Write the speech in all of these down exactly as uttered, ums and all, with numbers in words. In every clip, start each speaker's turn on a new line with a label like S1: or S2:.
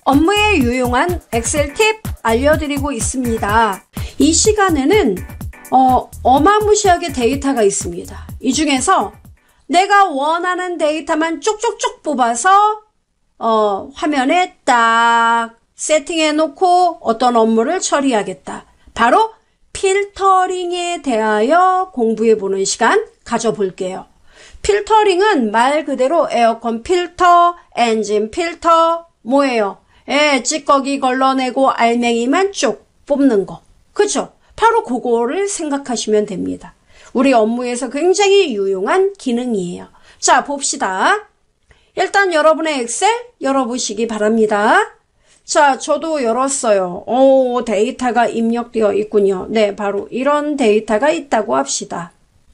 S1: 업무에 유용한 엑셀 팁 알려드리고 있습니다. 이 시간에는 어, 어마무시하게 데이터가 있습니다. 이 중에서 내가 원하는 데이터만 쪽쪽쪽 뽑아서 어, 화면에 딱 세팅해 놓고 어떤 업무를 처리하겠다. 바로 필터링에 대하여 공부해 보는 시간 가져볼게요. 필터링은 말 그대로 에어컨 필터, 엔진 필터, 뭐예요? 예, 찌꺼기 걸러내고 알맹이만 쭉 뽑는 거. 그죠? 바로 그거를 생각하시면 됩니다. 우리 업무에서 굉장히 유용한 기능이에요. 자, 봅시다. 일단 여러분의 엑셀 열어보시기 바랍니다. 자, 저도 열었어요. 오, 데이터가 입력되어 있군요. 네, 바로 이런 데이터가 있다고 합시다.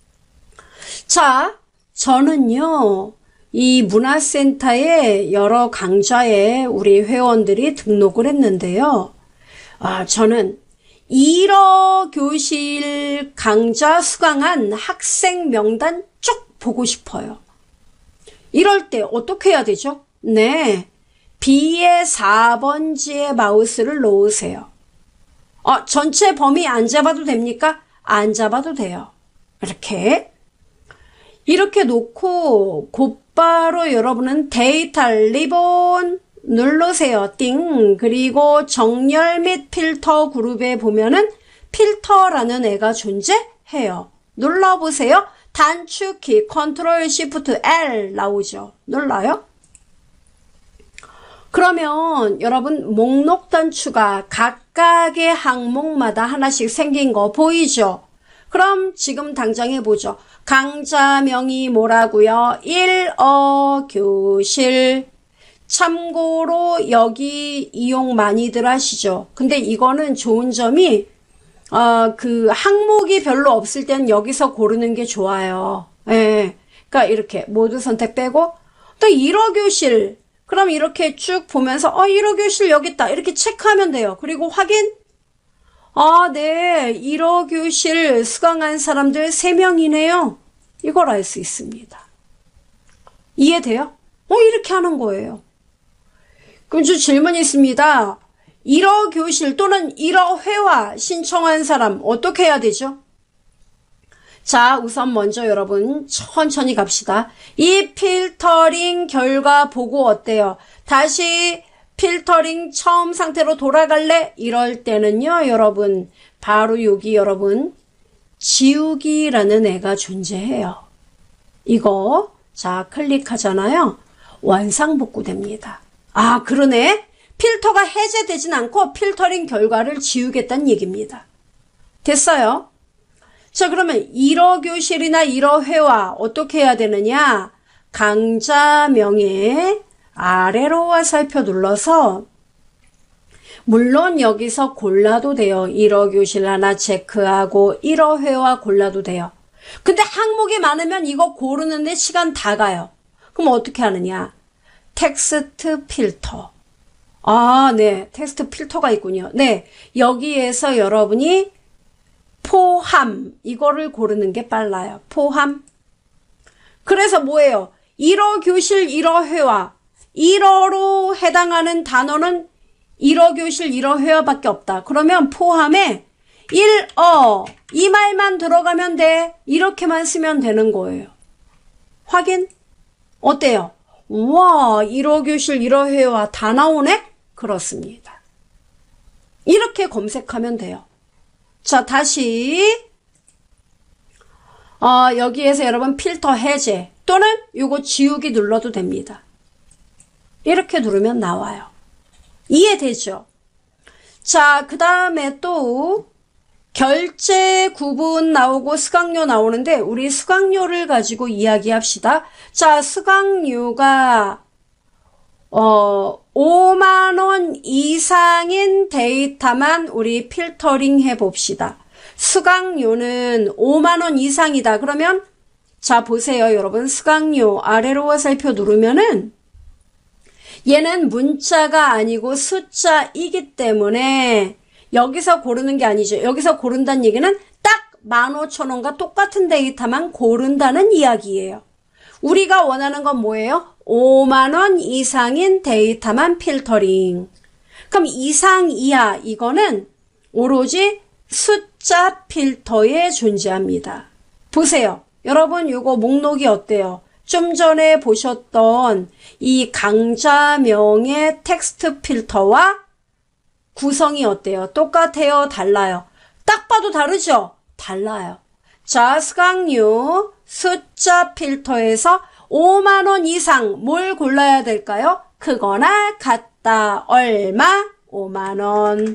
S1: 자, 저는요, 이 문화센터에 여러 강좌에 우리 회원들이 등록을 했는데요. 아, 저는 일어 교실 강좌 수강한 학생 명단 쭉 보고 싶어요. 이럴 때 어떻게 해야 되죠? 네, B의 사 번지에 마우스를 놓으세요. 어, 전체 범위 안 잡아도 됩니까? 안 잡아도 돼요. 이렇게. 이렇게 놓고 곧바로 여러분은 데이터 리본 누르세요. 띵. 그리고 정렬 및 필터 그룹에 보면은 필터라는 애가 존재해요. 눌러보세요. 단축키 컨트롤 시프트 엘 나오죠. 눌러요. 그러면 여러분 목록 단추가 각각의 항목마다 하나씩 생긴 거 보이죠? 그럼 지금 당장 해보죠. 강좌명이 뭐라고요? 일어 교실. 참고로 여기 이용 많이들 하시죠. 근데 이거는 좋은 점이 어, 그 항목이 별로 없을 땐 여기서 고르는 게 좋아요. 예. 그러니까 이렇게 모두 선택 빼고 또 일어 교실. 그럼 이렇게 쭉 보면서 어 일어 교실 여기 있다. 이렇게 체크하면 돼요. 그리고 확인. 아, 네. 일어 교실 수강한 사람들 세 명이네요. 이걸 알 수 있습니다. 이해돼요? 어, 이렇게 하는 거예요. 그럼 저 질문이 있습니다. 일어 교실 또는 일어 회화 신청한 사람 어떻게 해야 되죠? 자, 우선 먼저 여러분 천천히 갑시다. 이 필터링 결과 보고 어때요? 다시 필터링 처음 상태로 돌아갈래? 이럴 때는요, 여러분, 바로 여기 여러분, 지우기라는 애가 존재해요. 이거, 자, 클릭하잖아요. 원상복구 됩니다. 아, 그러네. 필터가 해제되진 않고 필터링 결과를 지우겠다는 얘기입니다. 됐어요? 자, 그러면 일어 교실이나 일어 회화 어떻게 해야 되느냐? 강좌명에 아래로 화살표 눌러서 물론 여기서 골라도 돼요. 일어 교실 하나 체크하고 일어 회화 골라도 돼요. 근데 항목이 많으면 이거 고르는데 시간 다 가요. 그럼 어떻게 하느냐? 텍스트 필터. 아, 네. 텍스트 필터가 있군요. 네. 여기에서 여러분이 포함. 이거를 고르는 게 빨라요. 포함. 그래서 뭐예요? 일어 교실, 일어 회화. 일어로 해당하는 단어는 일어 교실, 일어 회화밖에 없다. 그러면 포함에 일어. 이 말만 들어가면 돼. 이렇게만 쓰면 되는 거예요. 확인? 어때요? 우와, 일어 교실, 일어 회화 다 나오네? 그렇습니다. 이렇게 검색하면 돼요. 자, 다시 어, 여기에서 여러분 필터 해제 또는 요거 지우기 눌러도 됩니다. 이렇게 누르면 나와요. 이해되죠? 자, 그 다음에 또 결제 구분 나오고 수강료 나오는데 우리 수강료를 가지고 이야기합시다. 자, 수강료가 어, 오만 원 이상인 데이터만 우리 필터링 해봅시다. 수강료는 오만 원 이상이다. 그러면 자, 보세요, 여러분. 수강료 아래로 화살표 누르면은 얘는 문자가 아니고 숫자이기 때문에 여기서 고르는 게 아니죠. 여기서 고른다는 얘기는 딱 만 오천 원과 똑같은 데이터만 고른다는 이야기예요. 우리가 원하는 건 뭐예요? 오만 원 이상인 데이터만 필터링. 그럼 이상, 이하 이거는 오로지 숫자 필터에 존재합니다. 보세요. 여러분 요거 목록이 어때요? 좀 전에 보셨던 이 강좌명의 텍스트 필터와 구성이 어때요? 똑같아요? 달라요? 딱 봐도 다르죠? 달라요. 자, 수강료 숫자 필터에서 오만 원 이상 뭘 골라야 될까요? 크거나 같다. 얼마? 오만 원.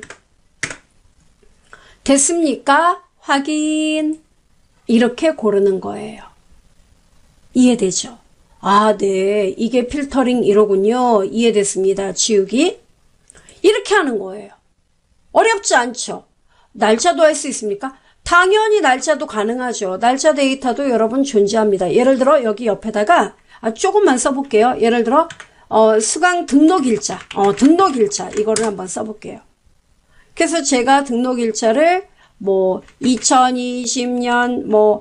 S1: 됐습니까? 확인. 이렇게 고르는 거예요. 이해되죠? 아, 네. 이게 필터링 이러군요. 이해됐습니다. 지우기. 이렇게 하는 거예요. 어렵지 않죠? 날짜도 할 수 있습니까? 당연히 날짜도 가능하죠. 날짜 데이터도 여러분 존재합니다. 예를 들어 여기 옆에다가 아, 조금만 써볼게요. 예를 들어 어, 수강 등록일자, 어, 등록일자 이거를 한번 써볼게요. 그래서 제가 등록일자를 뭐 이천이십 년 뭐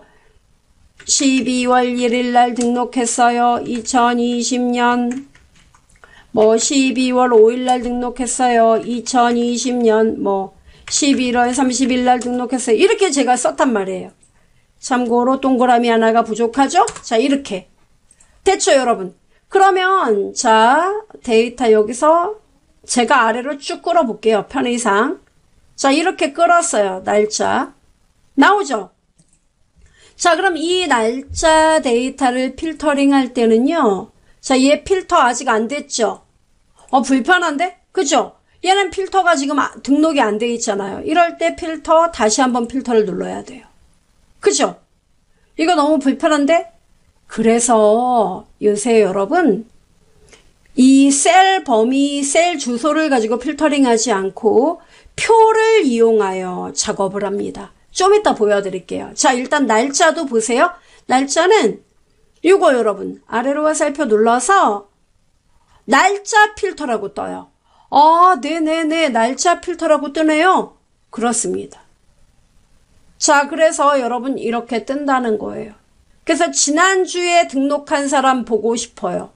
S1: 십이월 일일 날 등록했어요. 이천이십 년 뭐 십이월 오일 날 등록했어요. 이천이십 년 뭐 십일월 삼십일 날 등록했어요. 이렇게 제가 썼단 말이에요. 참고로 동그라미 하나가 부족하죠? 자, 이렇게. 됐죠, 여러분? 그러면 자, 데이터 여기서 제가 아래로 쭉 끌어볼게요. 편의상. 자, 이렇게 끌었어요. 날짜. 나오죠? 자, 그럼 이 날짜 데이터를 필터링 할 때는요. 자, 얘 필터 아직 안 됐죠? 어, 불편한데? 그죠? 얘는 필터가 지금 등록이 안 돼 있잖아요. 이럴 때 필터 다시 한번 필터를 눌러야 돼요. 그죠? 이거 너무 불편한데? 그래서 요새 여러분 이 셀 범위, 셀 주소를 가지고 필터링 하지 않고 표를 이용하여 작업을 합니다. 좀 이따 보여드릴게요. 자, 일단 날짜도 보세요. 날짜는 이거 여러분 아래로 화살표 눌러서 날짜 필터라고 떠요. 아, 네네네. 날짜 필터라고 뜨네요. 그렇습니다. 자, 그래서 여러분 이렇게 뜬다는 거예요. 그래서 지난주에 등록한 사람 보고 싶어요.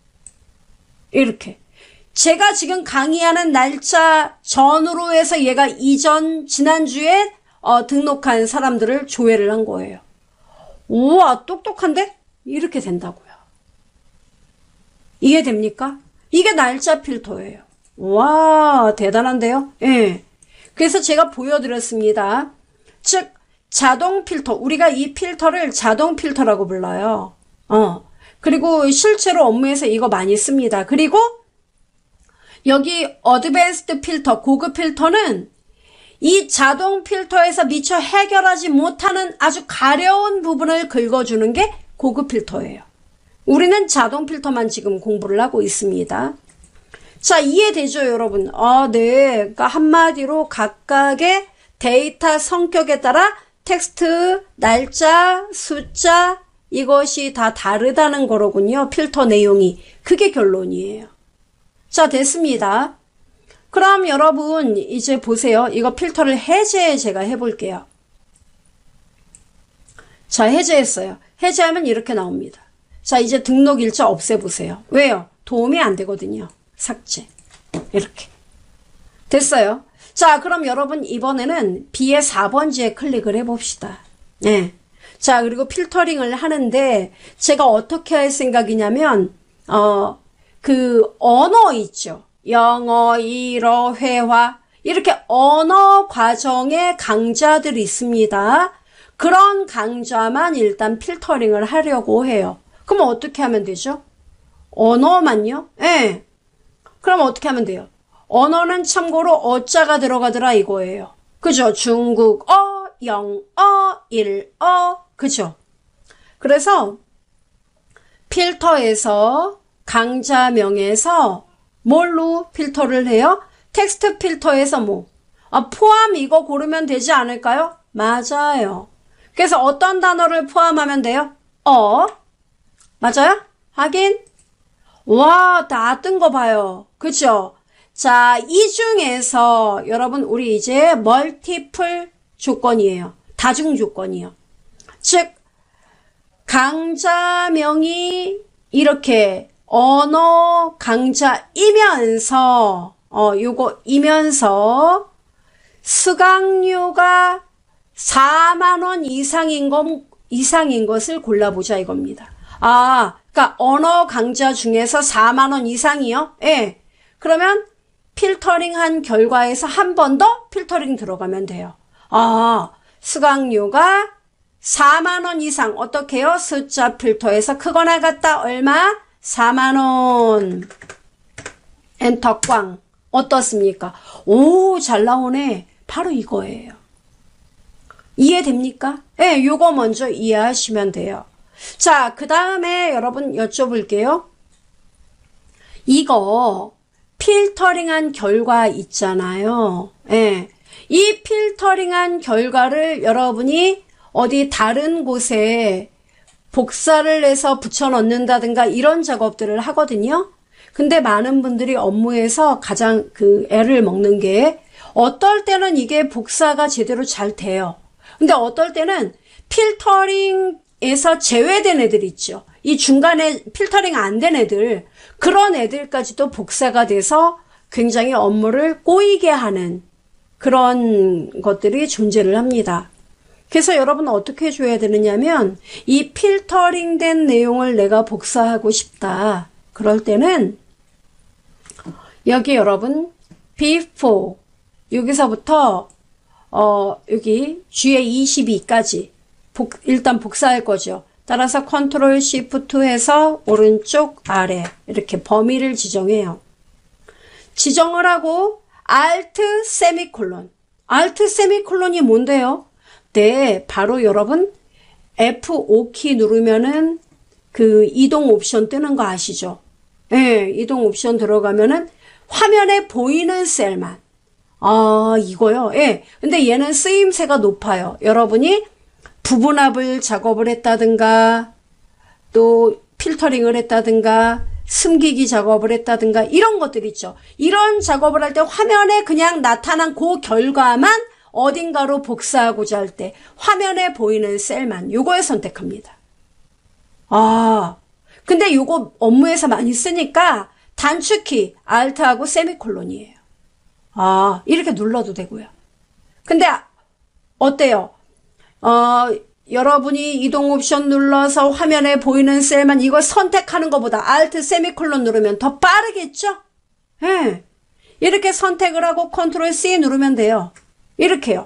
S1: 이렇게. 제가 지금 강의하는 날짜 전후로 해서 얘가 이전, 지난주에 어, 등록한 사람들을 조회를 한 거예요. 우와, 똑똑한데? 이렇게 된다고요. 이해됩니까? 이게 날짜 필터예요. 와, 대단한데요? 예. 그래서 제가 보여드렸습니다. 즉, 자동 필터. 우리가 이 필터를 자동 필터라고 불러요. 어. 그리고 실제로 업무에서 이거 많이 씁니다. 그리고 여기 어드밴스드 필터, 고급 필터는 이 자동 필터에서 미처 해결하지 못하는 아주 가려운 부분을 긁어주는 게 고급 필터예요. 우리는 자동 필터만 지금 공부를 하고 있습니다. 자, 이해되죠, 여러분? 아, 네. 그러니까 한마디로 각각의 데이터 성격에 따라 텍스트, 날짜, 숫자 이것이 다 다르다는 거로군요. 필터 내용이. 그게 결론이에요. 자, 됐습니다. 그럼 여러분 이제 보세요. 이거 필터를 해제 제가 해볼게요. 자, 해제했어요. 해제하면 이렇게 나옵니다. 자, 이제 등록일자 없애보세요. 왜요? 도움이 안 되거든요. 삭제. 이렇게. 됐어요. 자, 그럼 여러분 이번에는 B의 사 번지에 클릭을 해봅시다. 네. 자, 그리고 필터링을 하는데 제가 어떻게 할 생각이냐면 어, 그 언어 있죠. 영어, 일어, 회화 이렇게 언어 과정의 강좌들이 있습니다. 그런 강좌만 일단 필터링을 하려고 해요. 그럼 어떻게 하면 되죠? 언어만요? 예. 네. 그럼 어떻게 하면 돼요? 언어는 참고로 어자가 들어가더라 이거예요. 그죠? 중국어, 영어, 일어, 그죠? 그래서 필터에서 강좌명에서 뭘로 필터를 해요? 텍스트 필터에서 뭐? 아, 포함 이거 고르면 되지 않을까요? 맞아요. 그래서 어떤 단어를 포함하면 돼요? 어? 맞아요? 확인? 와, 다 뜬 거 봐요. 그죠? 자, 이 중에서 여러분 우리 이제 멀티플 조건이에요. 다중 조건이요. 즉 강좌명이 이렇게 언어 강좌이면서 어, 요거이면서 수강료가 사만 원 이상인 것, 이상인 것을 골라보자 이겁니다. 아, 그러니까 언어 강좌 중에서 사만 원 이상이요? 예. 그러면 필터링한 결과에서 한 번 더 필터링 들어가면 돼요. 아, 수강료가 사만 원 이상. 어떻게 해요? 숫자 필터에서 크거나 같다. 얼마? 사만 원. 엔터 꽝. 어떻습니까? 오, 잘 나오네. 바로 이거예요. 이해됩니까? 예, 네, 요거 먼저 이해하시면 돼요. 자, 그 다음에 여러분 여쭤볼게요. 이거 필터링한 결과 있잖아요. 예. 이 필터링한 결과를 여러분이 어디 다른 곳에 복사를 해서 붙여 넣는다든가 이런 작업들을 하거든요. 근데 많은 분들이 업무에서 가장 그 애를 먹는 게 어떨 때는 이게 복사가 제대로 잘 돼요. 근데 어떨 때는 필터링에서 제외된 애들 있죠. 이 중간에 필터링 안 된 애들, 그런 애들까지도 복사가 돼서 굉장히 업무를 꼬이게 하는 그런 것들이 존재를 합니다. 그래서 여러분은 어떻게 해줘야 되느냐면 이 필터링 된 내용을 내가 복사하고 싶다. 그럴 때는 여기 여러분 before 여기서부터 어 여기 G의 이십이까지 복, 일단 복사할 거죠. 따라서 컨트롤 시프트 해서 오른쪽 아래 이렇게 범위를 지정해요. 지정을 하고 Alt 세미콜론. Alt 세미콜론이 뭔데요? 네, 바로 여러분 에프 오 키 누르면은 그 이동 옵션 뜨는 거 아시죠? 네, 이동 옵션 들어가면은 화면에 보이는 셀만. 아, 이거요? 예. 네, 근데 얘는 쓰임새가 높아요. 여러분이 부분합을 작업을 했다든가 또 필터링을 했다든가 숨기기 작업을 했다든가 이런 것들 있죠. 이런 작업을 할 때 화면에 그냥 나타난 그 결과만 어딘가로 복사하고자 할 때 화면에 보이는 셀만 요거에 선택합니다. 아, 근데 요거 업무에서 많이 쓰니까 단축키 Alt하고 세미콜론이에요. 아, 이렇게 눌러도 되고요. 근데 어때요? 어, 여러분이 이동 옵션 눌러서 화면에 보이는 셀만 이거 선택하는 것보다 Alt 세미콜론 누르면 더 빠르겠죠? 예. 네. 이렇게 선택을 하고 컨트롤 씨 누르면 돼요. 이렇게요.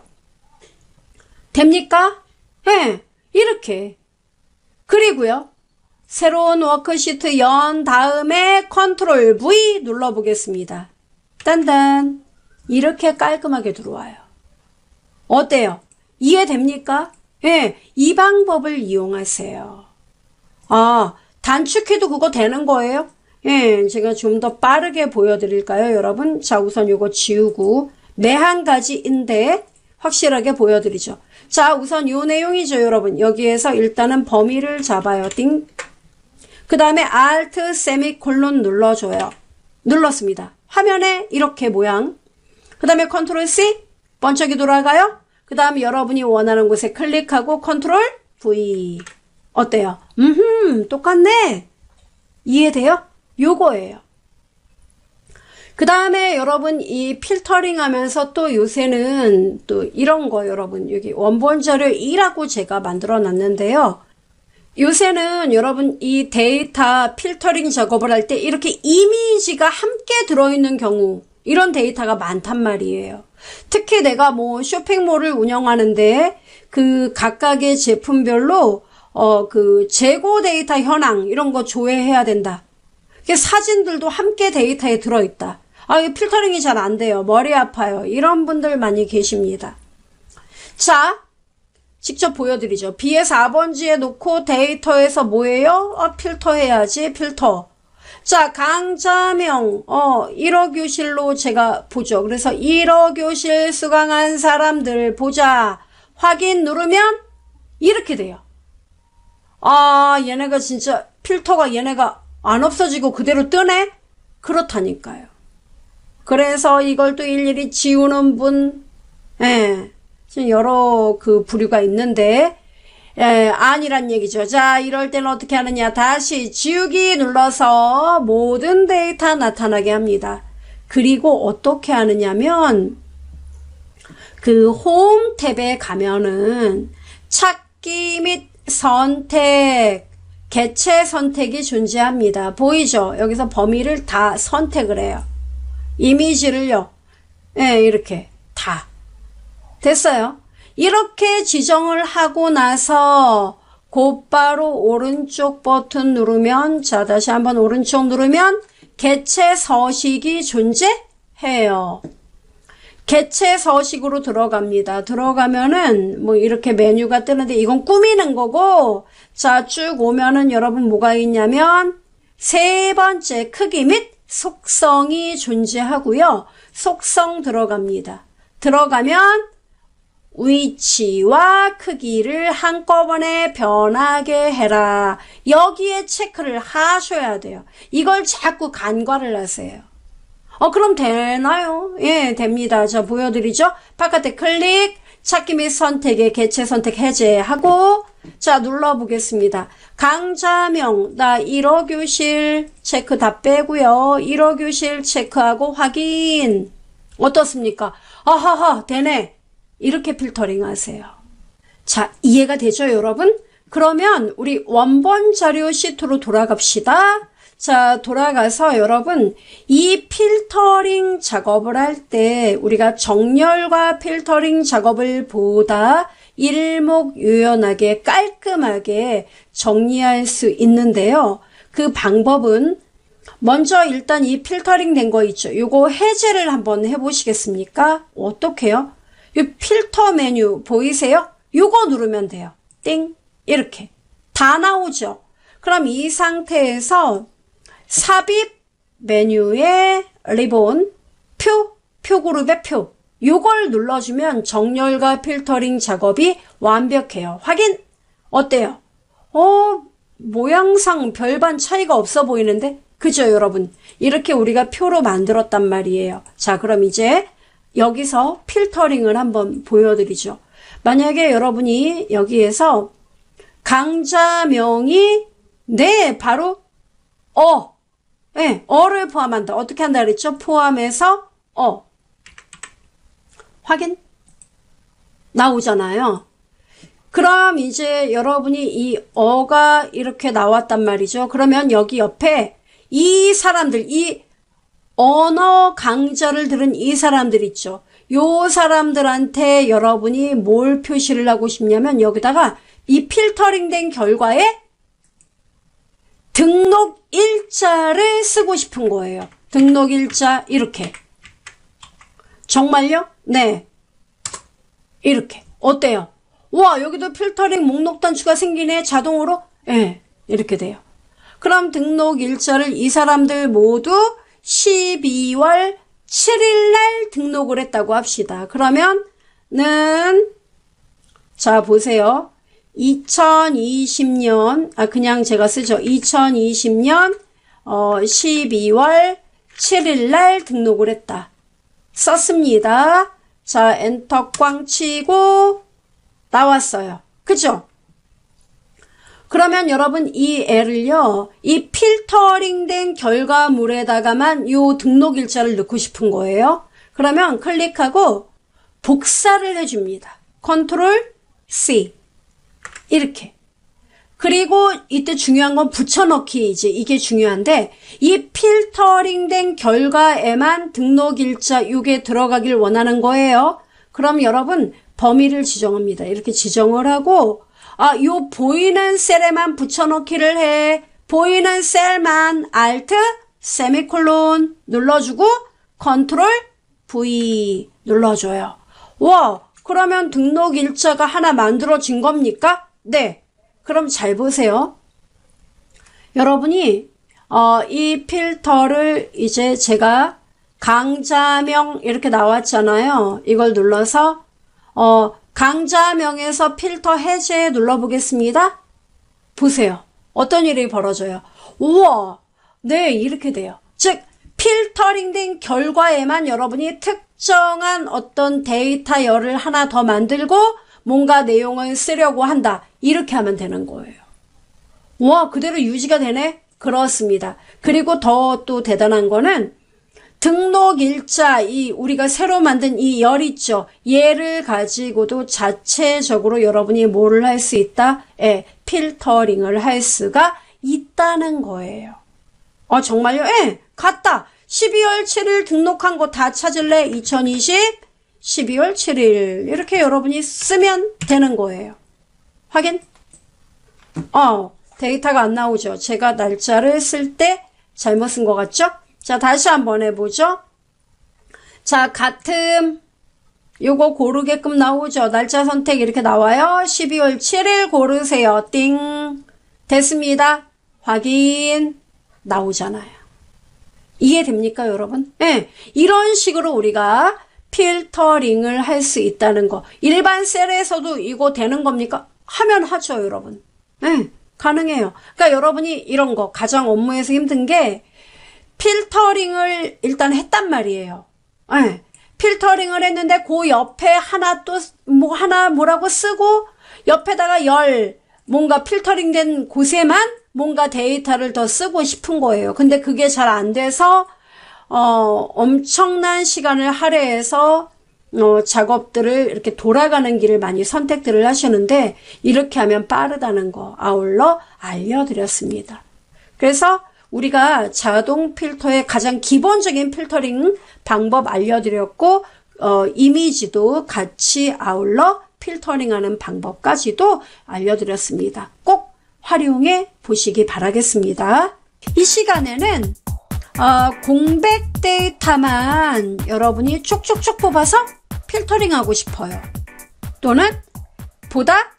S1: 됩니까? 예. 네. 이렇게. 그리고요. 새로운 워크시트 연 다음에 컨트롤 V 눌러보겠습니다. 딴딴. 이렇게 깔끔하게 들어와요. 어때요? 이해됩니까? 예, 이 방법을 이용하세요. 아, 단축키도 그거 되는 거예요? 예, 제가 좀 더 빠르게 보여드릴까요, 여러분? 자, 우선 요거 지우고 매 한 가지인데 확실하게 보여드리죠. 자, 우선 요 내용이죠, 여러분. 여기에서 일단은 범위를 잡아요. 띵. 그 다음에 Alt 세미콜론 눌러줘요. 눌렀습니다. 화면에 이렇게 모양. 그 다음에 컨트롤 C 번쩍이 돌아가요. 그 다음 여러분이 원하는 곳에 클릭하고 컨트롤 V. 어때요? 음흠, 똑같네. 이해돼요? 요거예요. 그 다음에 여러분 이 필터링 하면서 또 요새는 또 이런 거 여러분 여기 원본 자료 이라고 제가 만들어 놨는데요. 요새는 여러분 이 데이터 필터링 작업을 할 때 이렇게 이미지가 함께 들어있는 경우 이런 데이터가 많단 말이에요. 특히 내가 뭐 쇼핑몰을 운영하는데 그 각각의 제품별로 어 그 재고 데이터 현황 이런 거 조회해야 된다. 사진들도 함께 데이터에 들어있다. 아, 이게 필터링이 잘 안 돼요. 머리 아파요. 이런 분들 많이 계십니다. 자, 직접 보여드리죠. B의 사 번지에 놓고 데이터에서 뭐예요? 어, 필터 해야지, 필터. 자, 강좌명, 어, 일 호 교실로 제가 보죠. 그래서 일 호 교실 수강한 사람들 보자. 확인 누르면 이렇게 돼요. 아, 얘네가 진짜 필터가 얘네가 안 없어지고 그대로 뜨네? 그렇다니까요. 그래서 이걸 또 일일이 지우는 분, 예, 지금 여러 그 부류가 있는데, 예, 아니란 얘기죠. 자, 이럴 때는 어떻게 하느냐. 다시 지우기 눌러서 모든 데이터 나타나게 합니다. 그리고 어떻게 하느냐면 그 홈 탭에 가면은 찾기 및 선택, 개체 선택이 존재합니다. 보이죠? 여기서 범위를 다 선택을 해요. 이미지를요. 예, 이렇게 다. 됐어요. 이렇게 지정을 하고 나서 곧바로 오른쪽 버튼 누르면, 자, 다시 한번 오른쪽 누르면 개체 서식이 존재해요. 개체 서식으로 들어갑니다. 들어가면은 뭐 이렇게 메뉴가 뜨는데 이건 꾸미는 거고, 자, 쭉 오면은 여러분 뭐가 있냐면 세 번째 크기 및 속성이 존재하고요. 속성 들어갑니다. 들어가면 위치와 크기를 한꺼번에 변하게 해라. 여기에 체크를 하셔야 돼요. 이걸 자꾸 간과를 하세요. 어, 그럼 되나요? 예, 됩니다. 자, 보여드리죠? 바깥에 클릭, 찾기 및 선택에 개체 선택 해제하고, 자, 눌러보겠습니다. 강좌명, 나 일 호 교실 체크 다 빼고요. 일 호 교실 체크하고 확인. 어떻습니까? 아하하, 되네. 이렇게 필터링 하세요. 자, 이해가 되죠, 여러분? 그러면 우리 원본 자료 시트로 돌아갑시다. 자, 돌아가서 여러분, 이 필터링 작업을 할 때 우리가 정렬과 필터링 작업을 보다 일목요연하게 깔끔하게 정리할 수 있는데요. 그 방법은 먼저 일단 이 필터링 된 거 있죠. 요거 해제를 한번 해보시겠습니까? 어떻게 해요? 이 필터 메뉴 보이세요? 요거 누르면 돼요. 띵! 이렇게. 다 나오죠? 그럼 이 상태에서 삽입 메뉴에 리본, 표, 표그룹의 표. 요걸 눌러주면 정렬과 필터링 작업이 완벽해요. 확인! 어때요? 어, 모양상 별반 차이가 없어 보이는데? 그죠, 여러분? 이렇게 우리가 표로 만들었단 말이에요. 자, 그럼 이제 여기서 필터링을 한번 보여드리죠. 만약에 여러분이 여기에서 강좌명이 네, 바로 어, 네, 어를 포함한다. 어떻게 한다 그랬죠? 포함해서 어. 확인? 나오잖아요. 그럼 이제 여러분이 이 어가 이렇게 나왔단 말이죠. 그러면 여기 옆에 이 사람들, 이 언어 강좌를 들은 이 사람들 있죠. 요 사람들한테 여러분이 뭘 표시를 하고 싶냐면 여기다가 이 필터링 된 결과에 등록 일자를 쓰고 싶은 거예요. 등록 일자 이렇게. 정말요? 네. 이렇게. 어때요? 와, 여기도 필터링 목록 단추가 생기네. 자동으로? 네. 이렇게 돼요. 그럼 등록 일자를 이 사람들 모두 십이월 칠일 날 등록을 했다고 합시다. 그러면은 자 보세요. 이천이십 년 아 그냥 제가 쓰죠. 이천이십 년 어, 십이월 칠일 날 등록을 했다. 썼습니다. 자 엔터 꽝 치고 나왔어요. 그죠? 그러면 여러분 이 애를요, 이 필터링 된 결과물에다가만 요 등록 일자를 넣고 싶은 거예요. 그러면 클릭하고 복사를 해줍니다. 컨트롤 C. 이렇게. 그리고 이때 중요한 건 붙여넣기이지. 이게 중요한데, 이 필터링 된 결과에만 등록 일자 요게 들어가길 원하는 거예요. 그럼 여러분 범위를 지정합니다. 이렇게 지정을 하고, 아, 요 보이는 셀에만 붙여넣기를 해. 보이는 셀만 Alt, 세미콜론 눌러주고 컨트롤 V 눌러줘요. 와, 그러면 등록 일자가 하나 만들어진 겁니까? 네. 그럼 잘 보세요. 여러분이 어, 이 필터를 이제 제가 강좌명 이렇게 나왔잖아요. 이걸 눌러서 어, 강좌명에서 필터 해제 눌러보겠습니다. 보세요. 어떤 일이 벌어져요? 우와, 네, 이렇게 돼요. 즉, 필터링 된 결과에만 여러분이 특정한 어떤 데이터열을 하나 더 만들고 뭔가 내용을 쓰려고 한다. 이렇게 하면 되는 거예요. 와, 그대로 유지가 되네? 그렇습니다. 그리고 더 또 대단한 거는 등록일자, 이 우리가 새로 만든 이 열 있죠. 얘를 가지고도 자체적으로 여러분이 뭐를 할 수 있다? 예, 필터링을 할 수가 있다는 거예요. 어, 정말요? 예, 갔다. 십이월 칠일 등록한 거 다 찾을래? 이천이십 십이월 칠일 이렇게 여러분이 쓰면 되는 거예요. 확인? 어, 데이터가 안 나오죠. 제가 날짜를 쓸 때 잘못 쓴 것 같죠? 자, 다시 한번 해보죠. 자, 같음 요거 고르게끔 나오죠. 날짜 선택 이렇게 나와요. 십이월 칠일 고르세요. 띵. 됐습니다. 확인. 나오잖아요. 이해됩니까, 여러분? 네. 이런 식으로 우리가 필터링을 할 수 있다는 거. 일반 셀에서도 이거 되는 겁니까? 하면 하죠, 여러분. 네. 가능해요. 그러니까 여러분이 이런 거, 가정 업무에서 힘든 게 필터링을 일단 했단 말이에요. 네. 필터링을 했는데 그 옆에 하나 또 뭐 하나 뭐라고 쓰고 옆에다가 열 뭔가 필터링 된 곳에만 뭔가 데이터를 더 쓰고 싶은 거예요. 근데 그게 잘 안 돼서 어 엄청난 시간을 할애해서 어 작업들을 이렇게 돌아가는 길을 많이 선택들을 하시는데 이렇게 하면 빠르다는 거 아울러 알려드렸습니다. 그래서 우리가 자동 필터의 가장 기본적인 필터링 방법 알려드렸고 어, 이미지도 같이 아울러 필터링하는 방법까지도 알려드렸습니다. 꼭 활용해 보시기 바라겠습니다. 이 시간에는 어, 공백 데이터만 여러분이 쭉쭉쭉 뽑아서 필터링하고 싶어요. 또는 보다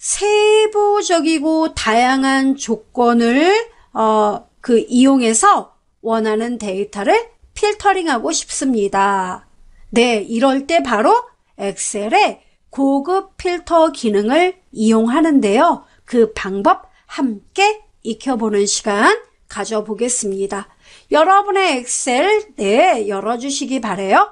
S1: 세부적이고 다양한 조건을 어, 그 이용해서 원하는 데이터를 필터링하고 싶습니다. 네, 이럴 때 바로 엑셀의 고급 필터 기능을 이용하는데요. 그 방법 함께 익혀보는 시간 가져보겠습니다. 여러분의 엑셀 네, 열어주시기 바래요.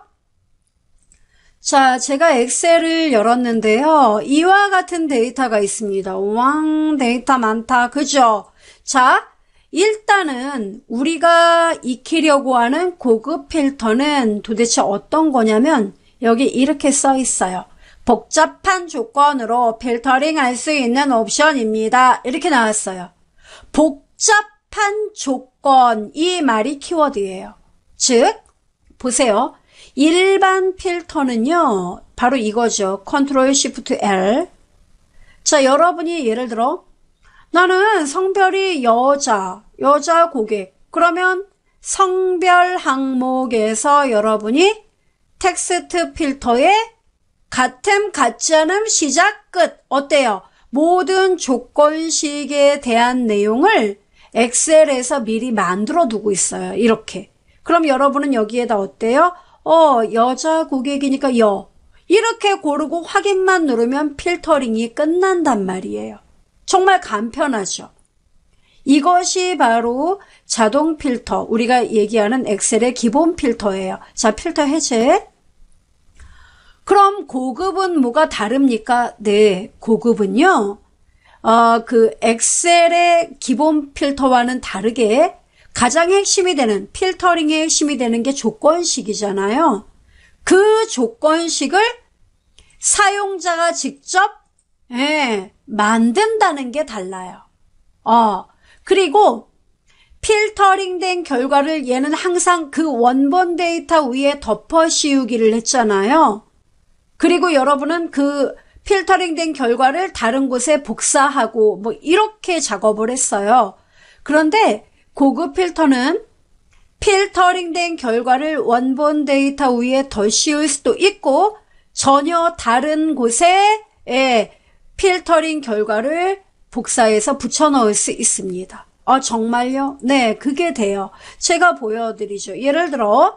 S1: 자, 제가 엑셀을 열었는데요. 이와 같은 데이터가 있습니다. 왕, 데이터 많다. 그죠? 자, 일단은 우리가 익히려고 하는 고급 필터는 도대체 어떤 거냐면 여기 이렇게 써 있어요. 복잡한 조건으로 필터링 할 수 있는 옵션입니다. 이렇게 나왔어요. 복잡한 조건, 이 말이 키워드예요. 즉, 보세요. 일반 필터는요, 바로 이거죠. 컨트롤 시프트 엘. 자, 여러분이 예를 들어 나는 성별이 여자, 여자 고객. 그러면 성별 항목에서 여러분이 텍스트 필터에 같음, 같지 않음, 시작, 끝. 어때요? 모든 조건식에 대한 내용을 엑셀에서 미리 만들어 두고 있어요. 이렇게. 그럼 여러분은 여기에다 어때요? 어, 여자 고객이니까 여. 이렇게 고르고 확인만 누르면 필터링이 끝난단 말이에요. 정말 간편하죠. 이것이 바로 자동 필터, 우리가 얘기하는 엑셀의 기본 필터예요. 자, 필터 해제. 그럼 고급은 뭐가 다릅니까? 네, 고급은요, 어, 그 엑셀의 기본 필터와는 다르게 가장 핵심이 되는, 필터링의 핵심이 되는 게 조건식이잖아요. 그 조건식을 사용자가 직접 예, 만든다는 게 달라요. 어, 그리고 필터링 된 결과를 얘는 항상 그 원본 데이터 위에 덮어 씌우기를 했잖아요. 그리고 여러분은 그 필터링 된 결과를 다른 곳에 복사하고 뭐 이렇게 작업을 했어요. 그런데 고급 필터는 필터링 된 결과를 원본 데이터 위에 더 씌울 수도 있고 전혀 다른 곳에 예, 필터링 결과를 복사해서 붙여 넣을 수 있습니다. 아, 정말요? 네, 그게 돼요. 제가 보여드리죠. 예를 들어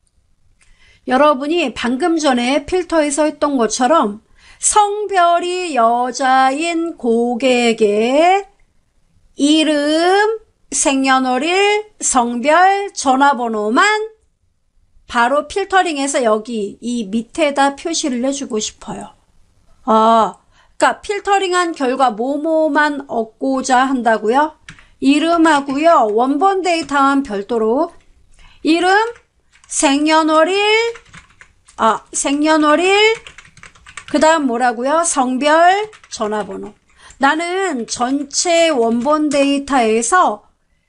S1: 여러분이 방금 전에 필터에서 했던 것처럼 성별이 여자인 고객의 이름, 생년월일, 성별, 전화번호만 바로 필터링해서 여기 이 밑에다 표시를 해주고 싶어요. 아, 그러니까 필터링한 결과 뭐뭐만 얻고자 한다고요? 이름하고요. 원본 데이터만 별도로 이름, 생년월일, 아, 생년월일, 그 다음 뭐라고요? 성별, 전화번호. 나는 전체 원본 데이터에서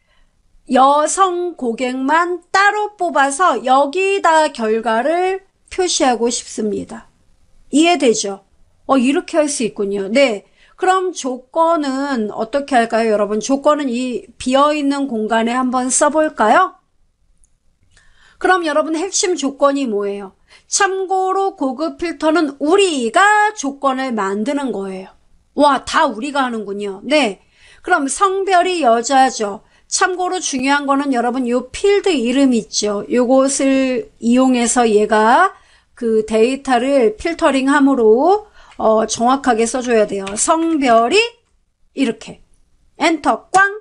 S1: 여성 고객만 따로 뽑아서 여기다 결과를 표시하고 싶습니다. 이해되죠? 어, 이렇게 할 수 있군요. 네. 그럼 조건은 어떻게 할까요, 여러분? 조건은 이 비어있는 공간에 한번 써볼까요? 그럼 여러분 핵심 조건이 뭐예요? 참고로 고급 필터는 우리가 조건을 만드는 거예요. 와, 다 우리가 하는군요. 네. 그럼 성별이 여자죠. 참고로 중요한 거는 여러분 요 필드 이름 있죠. 요것을 이용해서 얘가 그 데이터를 필터링함으로 어, 정확하게 써줘야 돼요. 성별이 이렇게 엔터 꽝.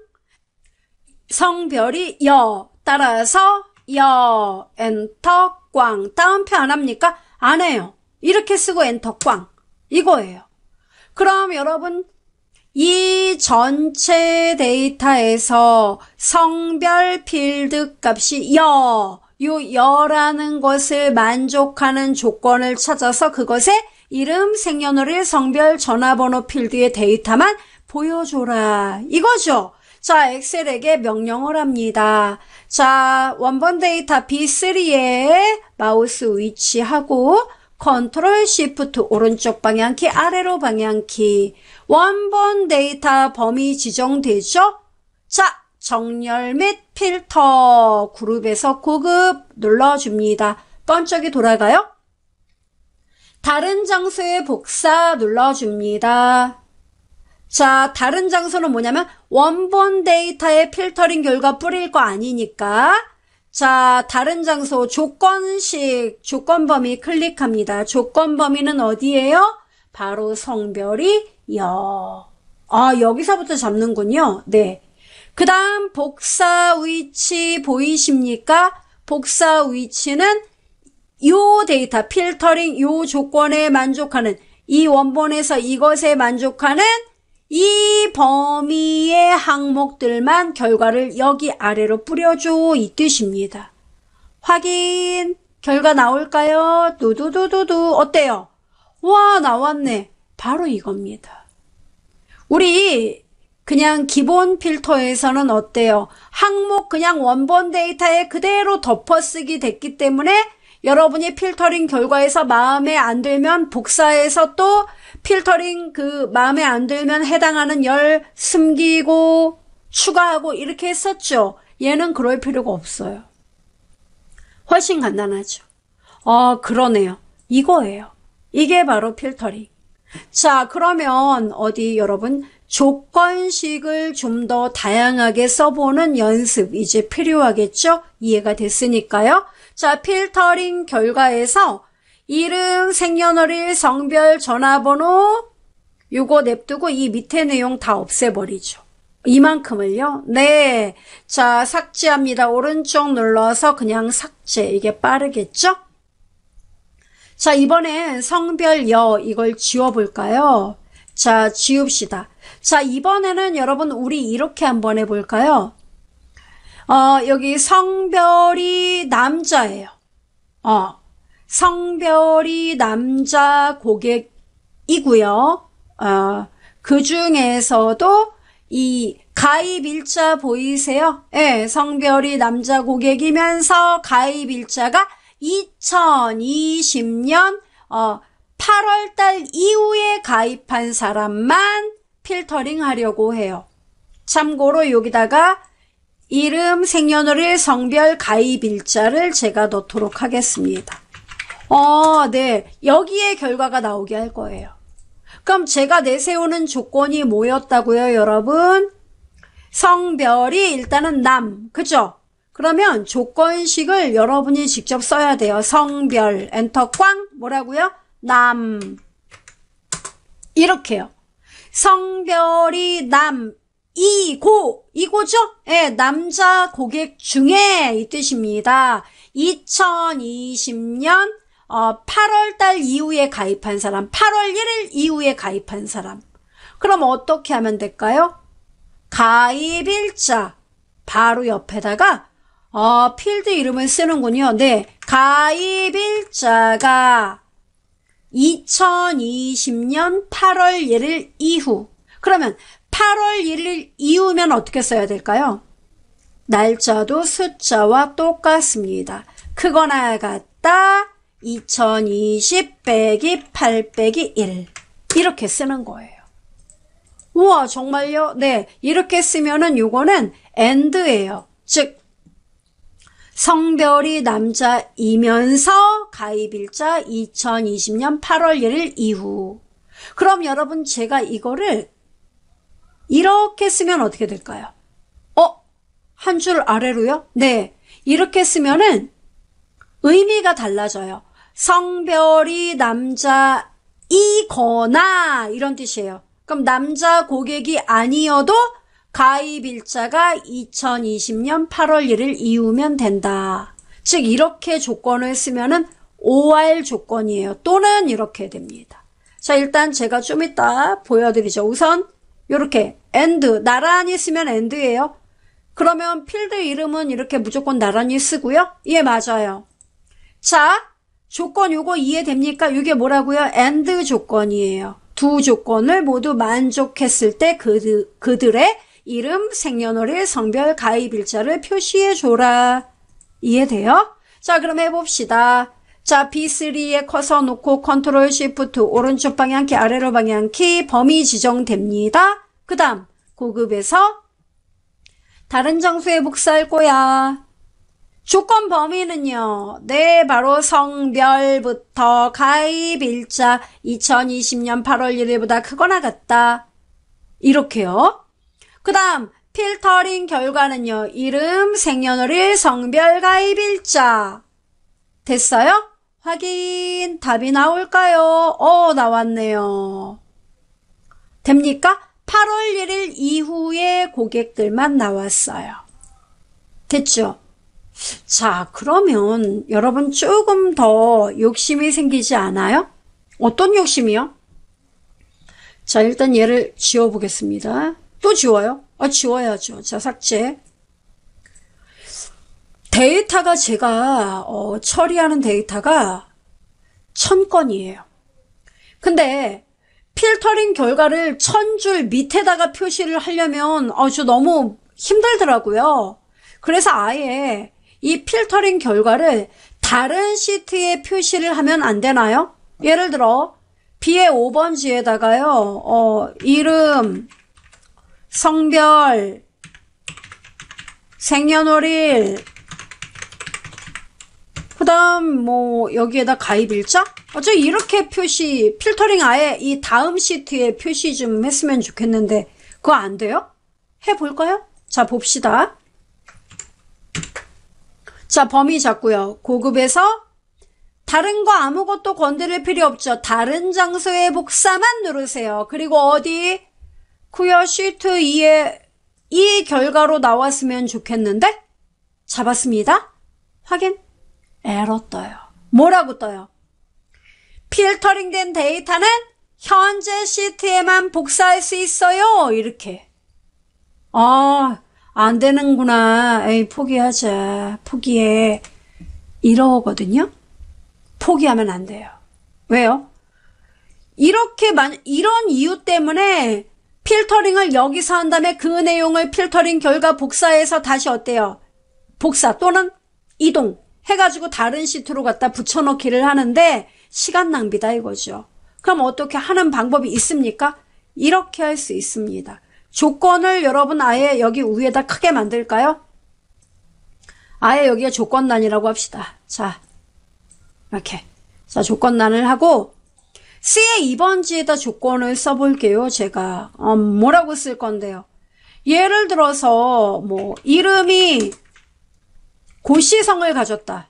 S1: 성별이 여 따라서 여 엔터 꽝. 따옴표 안 합니까? 안 해요. 이렇게 쓰고 엔터 꽝. 이거예요. 그럼 여러분 이 전체 데이터에서 성별 필드 값이 여, 요 여라는 것을 만족하는 조건을 찾아서 그것에 이름, 생년월일, 성별, 전화번호 필드의 데이터만 보여줘라. 이거죠. 자, 엑셀에게 명령을 합니다. 자, 원본 데이터 비 쓰리에 마우스 위치하고 컨트롤 시프트 오른쪽 방향키 아래로 방향키 원본 데이터 범위 지정되죠? 자, 정렬 및 필터 그룹에서 고급 눌러줍니다. 번쩍이 돌아가요. 다른 장소에 복사 눌러줍니다. 자, 다른 장소는 뭐냐면 원본 데이터의 필터링 결과 뿌릴 거 아니니까 자, 다른 장소 조건식 조건 범위 클릭합니다. 조건 범위는 어디예요? 바로 성별이 여. 아, 여기서부터 잡는군요. 네. 그 다음 복사 위치 보이십니까? 복사 위치는 요 데이터 필터링 요 조건에 만족하는 이 원본에서 이것에 만족하는 이 범위의 항목들만 결과를 여기 아래로 뿌려줘 이 뜻입니다. 확인. 결과 나올까요? 두두두두두. 어때요? 와, 나왔네. 바로 이겁니다. 우리 그냥 기본 필터에서는 어때요? 항목 그냥 원본 데이터에 그대로 덮어쓰기 됐기 때문에 여러분이 필터링 결과에서 마음에 안 들면 복사해서 또 필터링 그 마음에 안 들면 해당하는 열 숨기고 추가하고 이렇게 했었죠. 얘는 그럴 필요가 없어요. 훨씬 간단하죠. 아, 그러네요. 이거예요. 이게 바로 필터링. 자, 그러면 어디 여러분 조건식을 좀 더 다양하게 써보는 연습 이제 필요하겠죠? 이해가 됐으니까요. 자, 필터링 결과에서 이름, 생년월일, 성별, 전화번호 요거 냅두고 이 밑에 내용 다 없애버리죠. 이만큼을요? 네. 자, 삭제합니다. 오른쪽 눌러서 그냥 삭제. 이게 빠르겠죠? 자, 이번엔 성별 여 이걸 지워볼까요? 자, 지웁시다. 자, 이번에는 여러분 우리 이렇게 한번 해볼까요? 어, 여기 성별이 남자예요. 어, 성별이 남자 고객이고요. 어, 그 중에서도 이 가입일자 보이세요? 예, 성별이 남자 고객이면서 가입일자가 이천이십 년 어, 팔월 달 이후에 가입한 사람만 필터링 하려고 해요. 참고로 여기다가 이름, 생년월일, 성별, 가입일자를 제가 넣도록 하겠습니다. 어, 네. 여기에 결과가 나오게 할 거예요. 그럼 제가 내세우는 조건이 뭐였다고요, 여러분? 성별이 일단은 남, 그죠? 그러면 조건식을 여러분이 직접 써야 돼요. 성별, 엔터 꽝, 뭐라고요? 남. 이렇게요. 성별이 남, 이고, 이고죠? 예, 네, 남자 고객 중에 이 뜻입니다. 이천이십 년 어, 팔월 달 이후에 가입한 사람, 팔월 일일 이후에 가입한 사람. 그럼 어떻게 하면 될까요? 가입일자 바로 옆에다가 아, 필드 이름을 쓰는군요. 네. 가입일자가 이천이십 년 팔월 일일 이후. 그러면 팔월 일일 이후면 어떻게 써야 될까요? 날짜도 숫자와 똑같습니다. 크거나 같다. 이천이십 빼기 팔 빼기 일. 이렇게 쓰는 거예요. 우와, 정말요? 네. 이렇게 쓰면은 요거는 and예요. 즉, 성별이 남자이면서 가입일자 이천이십 년 팔월 일일 이후. 그럼 여러분 제가 이거를 이렇게 쓰면 어떻게 될까요? 어? 한 줄 아래로요? 네. 이렇게 쓰면은 의미가 달라져요. 성별이 남자이거나 이런 뜻이에요. 그럼 남자 고객이 아니어도 가입일자가 이천이십 년 팔월 일일 이후면 된다. 즉 이렇게 조건을 쓰면은 오알 조건이에요. 또는 이렇게 됩니다. 자, 일단 제가 좀 이따 보여드리죠. 우선 이렇게 and 나란히 쓰면 and예요. 그러면 필드 이름은 이렇게 무조건 나란히 쓰고요. 예, 맞아요. 자, 조건 요거 이해됩니까? 이게 뭐라고요? and 조건이에요. 두 조건을 모두 만족했을 때 그들, 그들의 이름, 생년월일, 성별, 가입일자를 표시해줘라. 이해돼요? 자, 그럼 해봅시다. 자, 비 쓰리에 커서 놓고 컨트롤 쉬프트 오른쪽 방향키, 아래로 방향키, 범위 지정됩니다. 그 다음 고급에서 다른 장소에 복사할 거야. 조건 범위는요. 네, 바로 성별부터 가입일자 이천이십 년 팔월 일일보다 크거나 같다. 이렇게요. 그 다음 필터링 결과는요. 이름, 생년월일, 성별, 가입일자. 됐어요? 확인. 답이 나올까요? 어, 나왔네요. 됩니까? 팔월 일일 이후에 고객들만 나왔어요. 됐죠? 자, 그러면 여러분 조금 더 욕심이 생기지 않아요? 어떤 욕심이요? 자, 일단 얘를 지워보겠습니다. 또 지워요? 아, 지워야죠. 자, 삭제. 데이터가 제가 어, 처리하는 데이터가 천 건이에요. 근데 필터링 결과를 천 줄 밑에다가 표시를 하려면 아주 너무 힘들더라고요. 그래서 아예 이 필터링 결과를 다른 시트에 표시를 하면 안 되나요? 예를 들어 B의 오 번지에다가요. 어, 이름, 성별, 생년월일, 그 다음 뭐 여기에다 가입일자? 어째 이렇게 표시, 필터링 아예 이 다음 시트에 표시 좀 했으면 좋겠는데 그거 안 돼요? 해볼까요? 자, 봅시다. 자, 범위 잡고요. 고급에서 다른 거 아무것도 건드릴 필요 없죠. 다른 장소에 복사만 누르세요. 그리고 어디? 쿠어 시트 이에 이 결과로 나왔으면 좋겠는데? 잡았습니다. 확인. 에러 떠요. 뭐라고 떠요? 필터링 된 데이터는 현재 시트에만 복사할 수 있어요. 이렇게. 아, 안 되는구나. 에이, 포기하자. 포기해. 이러거든요. 포기하면 안 돼요. 왜요? 이렇게 만 이런 이유 때문에 필터링을 여기서 한 다음에 그 내용을 필터링 결과 복사해서 다시 어때요? 복사 또는 이동 해가지고 다른 시트로 갖다 붙여넣기를 하는데 시간 낭비다 이거죠. 그럼 어떻게 하는 방법이 있습니까? 이렇게 할 수 있습니다. 조건을 여러분 아예 여기 위에다 크게 만들까요? 아예 여기가 조건란이라고 합시다. 자, 이렇게. 자, 조건란을 하고 C의 이 번지에다 조건을 써볼게요. 제가 어, 뭐라고 쓸 건데요. 예를 들어서 뭐 이름이 고시성을 가졌다.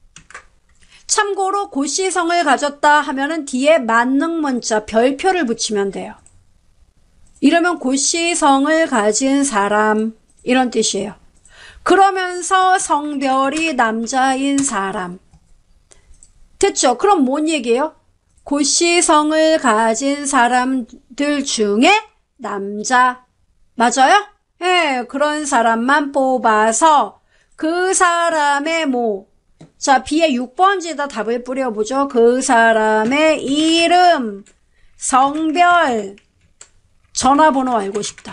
S1: 참고로 고시성을 가졌다 하면은 뒤에 만능 문자 별표를 붙이면 돼요. 이러면 고시성을 가진 사람 이런 뜻이에요. 그러면서 성별이 남자인 사람. 됐죠? 그럼 뭔 얘기예요? 고시성을 가진 사람들 중에 남자. 맞아요? 예, 그런 사람만 뽑아서 그 사람의 뭐, 자, B의 육 번지에다 답을 뿌려보죠. 그 사람의 이름, 성별, 전화번호 알고 싶다.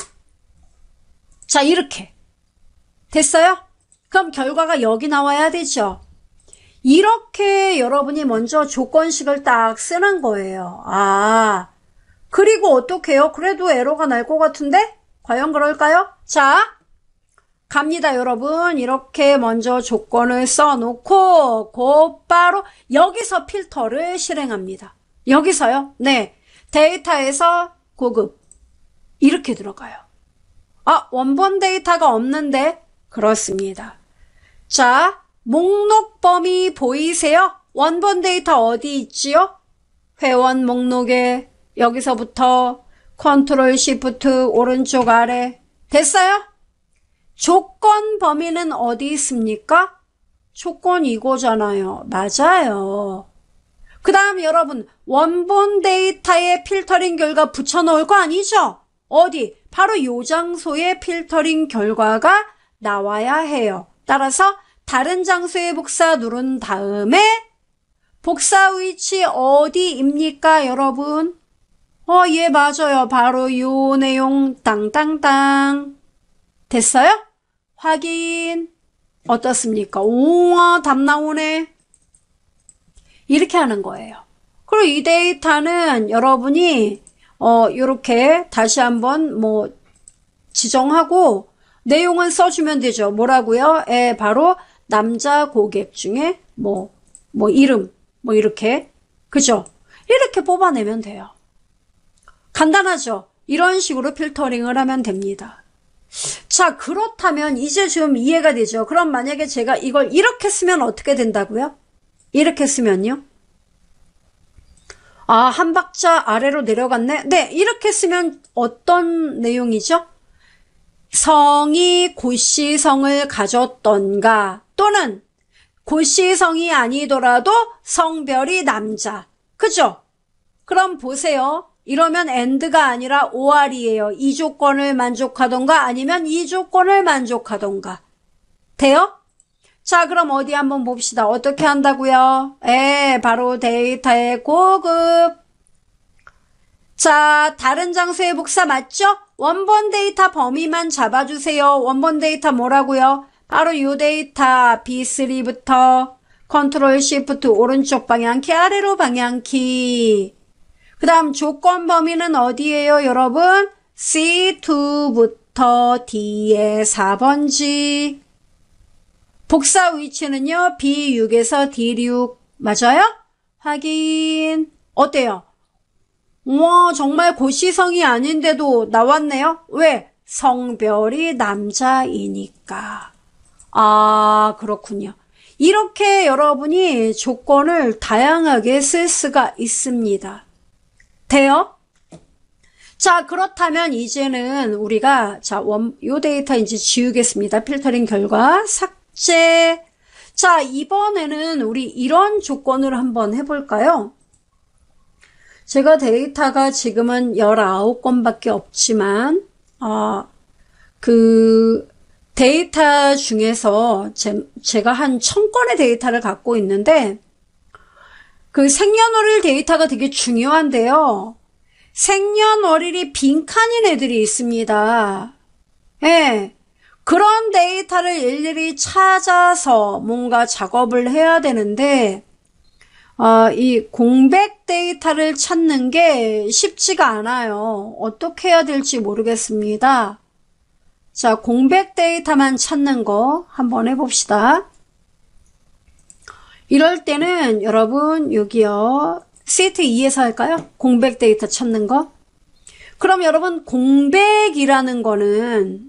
S1: 자, 이렇게. 됐어요? 그럼 결과가 여기 나와야 되죠. 이렇게 여러분이 먼저 조건식을 딱 쓰는 거예요. 아, 그리고 어떻게 해요? 그래도 에러가 날 것 같은데? 과연 그럴까요? 자, 갑니다, 여러분. 이렇게 먼저 조건을 써놓고 곧바로 여기서 필터를 실행합니다. 여기서요? 네. 데이터에서 고급. 이렇게 들어가요. 아, 원본 데이터가 없는데? 그렇습니다. 자, 목록 범위 보이세요? 원본 데이터 어디 있지요? 회원 목록에 여기서부터 컨트롤 시프트 오른쪽 아래. 됐어요? 조건 범위는 어디 있습니까? 조건 이거잖아요. 맞아요. 그 다음 여러분, 원본 데이터에 필터링 결과 붙여놓을 거 아니죠? 어디? 바로 요 장소에 필터링 결과가 나와야 해요. 따라서 다른 장소에 복사 누른 다음에 복사 위치 어디입니까, 여러분? 어, 예, 맞아요. 바로 요 내용 땅땅땅. 됐어요? 확인. 어떻습니까? 우와, 답 나오네. 이렇게 하는 거예요. 그리고 이 데이터는 여러분이 어, 요렇게 다시 한번 뭐 지정하고 내용은 써주면 되죠. 뭐라고요? 예, 바로 남자 고객 중에 뭐, 뭐 이름, 뭐 이렇게. 그죠? 이렇게 뽑아내면 돼요. 간단하죠? 이런 식으로 필터링을 하면 됩니다. 자, 그렇다면 이제 좀 이해가 되죠? 그럼 만약에 제가 이걸 이렇게 쓰면 어떻게 된다고요? 이렇게 쓰면요? 아, 한 박자 아래로 내려갔네? 네, 이렇게 쓰면 어떤 내용이죠? 성이 고시성을 가졌던가 또는 고시성이 아니더라도 성별이 남자. 그죠? 그럼 보세요. 이러면 and가 아니라 or이에요. 이 조건을 만족하던가 아니면 이 조건을 만족하던가. 돼요? 자, 그럼 어디 한번 봅시다. 어떻게 한다고요? 예, 바로 데이터의 고급. 자, 다른 장소의 복사 맞죠? 원본 데이터 범위만 잡아주세요. 원본 데이터 뭐라고요? 바로 요 데이터 비 쓰리부터 컨트롤 시프트 오른쪽 방향키 아래로 방향키. 그 다음 조건 범위는 어디예요, 여러분? 씨 투부터 D의 사 번지. 복사 위치는요, 비 육에서 디 육. 맞아요? 확인. 어때요? 우와, 정말 고시성이 아닌데도 나왔네요? 왜? 성별이 남자이니까. 아, 그렇군요. 이렇게 여러분이 조건을 다양하게 쓸 수가 있습니다. 돼요? 자, 그렇다면 이제는 우리가, 자, 원, 요 데이터 이제 지우겠습니다. 필터링 결과 삭제. 자, 이번에는 우리 이런 조건을 한번 해볼까요? 제가 데이터가 지금은 열아홉 건밖에 없지만, 아, 그, 데이터 중에서 제, 제가 한 천 건의 데이터를 갖고 있는데, 그 생년월일 데이터가 되게 중요한데요. 생년월일이 빈칸인 애들이 있습니다. 예. 그런 데이터를 일일이 찾아서 뭔가 작업을 해야 되는데, 어, 이 공백 데이터를 찾는 게 쉽지가 않아요. 어떻게 해야 될지 모르겠습니다. 자, 공백 데이터만 찾는 거 한번 해봅시다. 이럴 때는 여러분 여기요. 시트 이에서 할까요? 공백 데이터 찾는 거. 그럼 여러분 공백이라는 거는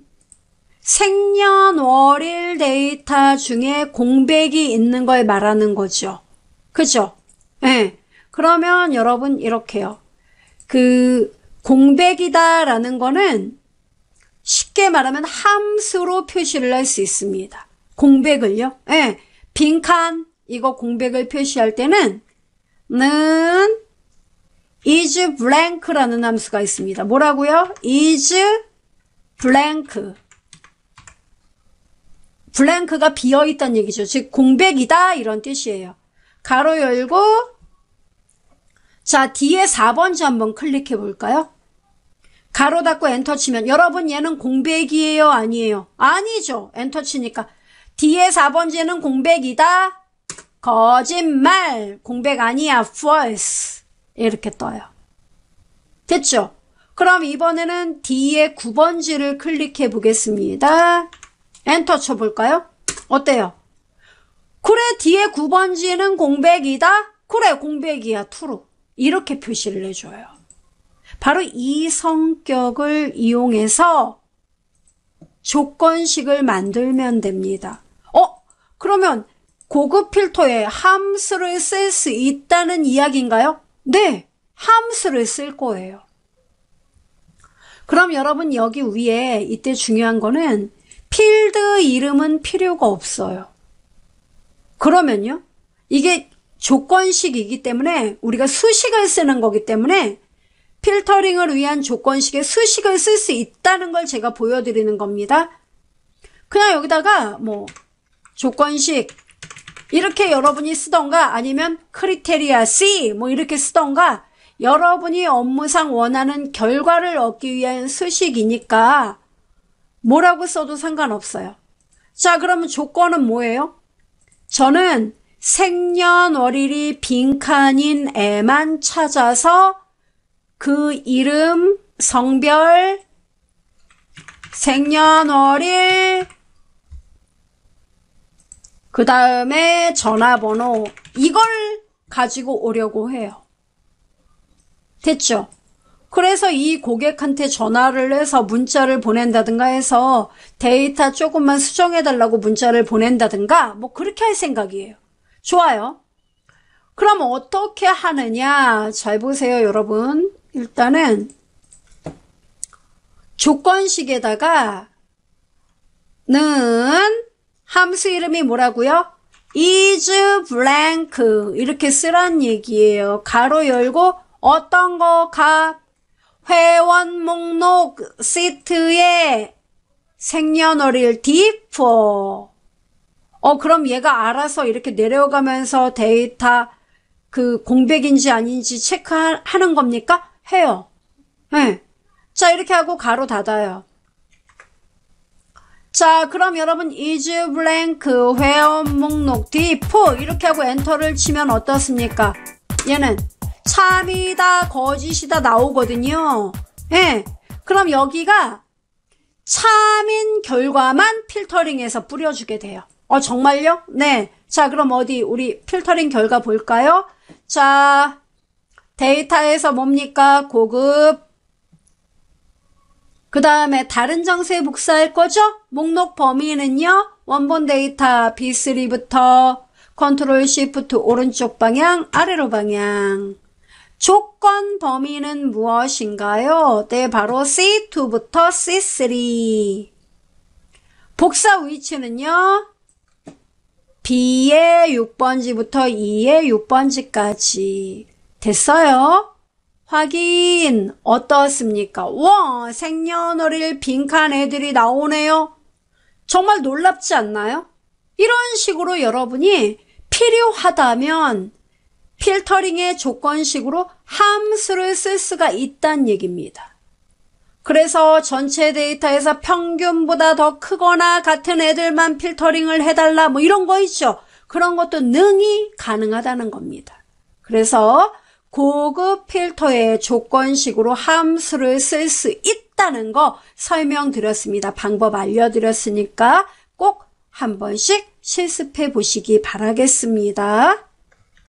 S1: 생년월일 데이터 중에 공백이 있는 걸 말하는 거죠. 그죠? 예. 네. 그러면 여러분 이렇게요. 그 공백이다라는 거는 쉽게 말하면 함수로 표시를 할 수 있습니다. 공백을요. 예. 네. 빈칸 이거 공백을 표시할 때는 는 is blank라는 함수가 있습니다. 뭐라고요? is blank. 블랭크가 비어있다는 얘기죠. 즉 공백이다 이런 뜻이에요. 가로 열고 자 뒤에 사 번지 한번 클릭해 볼까요? 가로 닫고 엔터 치면 여러분 얘는 공백이에요? 아니에요? 아니죠. 엔터 치니까 뒤에 사 번지는 공백이다. 거짓말. 공백 아니야. false. 이렇게 떠요. 됐죠? 그럼 이번에는 뒤에 구 번지를 클릭해 보겠습니다. 엔터 쳐볼까요? 어때요? 그래 뒤에 구 번지는 공백이다? 그래 공백이야. true. 이렇게 표시를 해줘요. 바로 이 성격을 이용해서 조건식을 만들면 됩니다. 어? 그러면 고급 필터에 함수를 쓸 수 있다는 이야기인가요? 네, 함수를 쓸 거예요. 그럼 여러분 여기 위에 이때 중요한 거는 필드 이름은 필요가 없어요. 그러면요, 이게 조건식이기 때문에 우리가 수식을 쓰는 거기 때문에 필터링을 위한 조건식에 수식을 쓸 수 있다는 걸 제가 보여드리는 겁니다. 그냥 여기다가 뭐 조건식 이렇게 여러분이 쓰던가 아니면 크리테리아 C 뭐 이렇게 쓰던가 여러분이 업무상 원하는 결과를 얻기 위한 수식이니까 뭐라고 써도 상관없어요. 자, 그러면 조건은 뭐예요? 저는 생년월일이 빈칸인 애만 찾아서 그 이름, 성별, 생년월일, 그 다음에 전화번호 이걸 가지고 오려고 해요. 됐죠? 그래서 이 고객한테 전화를 해서 문자를 보낸다든가 해서 데이터 조금만 수정해달라고 문자를 보낸다든가 뭐 그렇게 할 생각이에요. 좋아요. 그럼 어떻게 하느냐? 잘 보세요, 여러분. 일단은 조건식에다가 는 함수 이름이 뭐라고요? is blank 이렇게 쓰란 얘기예요. 가로 열고 어떤 거 값 회원 목록 시트에 생년월일 디포 어 그럼 얘가 알아서 이렇게 내려가면서 데이터 그 공백인지 아닌지 체크하는 겁니까? 해요. 네. 자 이렇게 하고 가로 닫아요. 자 그럼 여러분 is blank 회원 목록 디포 이렇게 하고 엔터를 치면 어떻습니까? 얘는 참이다 거짓이다 나오거든요. 예. 그럼 여기가 참인 결과만 필터링해서 뿌려주게 돼요. 어 정말요? 네. 자 그럼 어디 우리 필터링 결과 볼까요? 자 데이터에서 뭡니까? 고급 그 다음에 다른 장소에 복사할 거죠? 목록 범위는요. 원본 데이터 비 쓰리부터 컨트롤 시프트 오른쪽 방향 아래로 방향. 조건 범위는 무엇인가요? 네, 바로 씨 투부터 씨 쓰리. 복사 위치는요. B의 육 번지부터 E의 육 번지까지. 됐어요? 확인 어떻습니까? 와 생년월일 빈칸 애들이 나오네요. 정말 놀랍지 않나요? 이런 식으로 여러분이 필요하다면 필터링의 조건식으로 함수를 쓸 수가 있다는 얘기입니다. 그래서 전체 데이터에서 평균보다 더 크거나 같은 애들만 필터링을 해달라 뭐 이런 거 있죠. 그런 것도 능히 가능하다는 겁니다. 그래서 고급 필터의 조건식으로 함수를 쓸 수 있다는 거 설명드렸습니다. 방법 알려드렸으니까 꼭 한 번씩 실습해 보시기 바라겠습니다.